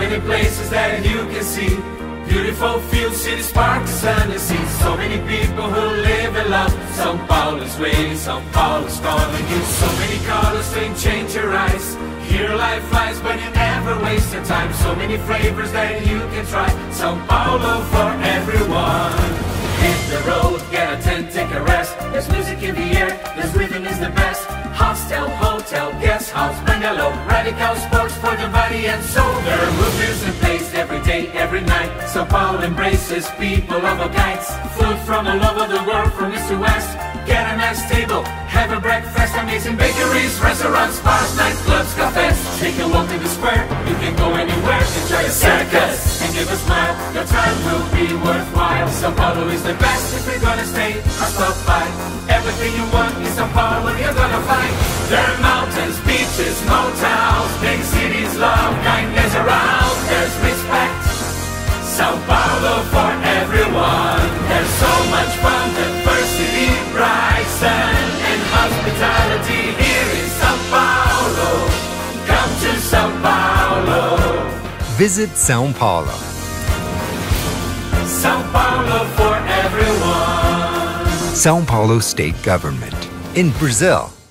many places that you can see. Beautiful fields, cities, parks, sun and sea. So many people who live and love. São Paulo's way, São Paulo's calling you. So many colors to change your eyes. Here life flies, but you never waste your time. So many flavors that you can try. São Paulo for everyone. Hit the road, get a tent, take a rest. There's music in the air, this rhythm is the best. Hostel, hotel, guest house, bungalow, radical sports for the body and soul. There are movies and plays every day, every night. São Paulo embraces people of all kinds. Food from all over the world, from east to west. Get a nice table, have a breakfast. Amazing bakeries, restaurants, bars, nightclubs, cafes. Take a walk in the square, you can go anywhere. Enjoy a circus and give a smile. Your time will be worthwhile. São Paulo is the best if you're gonna stay or stop by. Everything you want in São Paulo you're gonna find. There are mountains, beaches, small towns, big cities, love, kindness around. There's respect. São Paulo for everyone. There's so much fun, diversity, bright sun, and hospitality here in São Paulo. Come to São Paulo. Visit São Paulo. São Paulo for everyone. São Paulo State Government. In Brazil.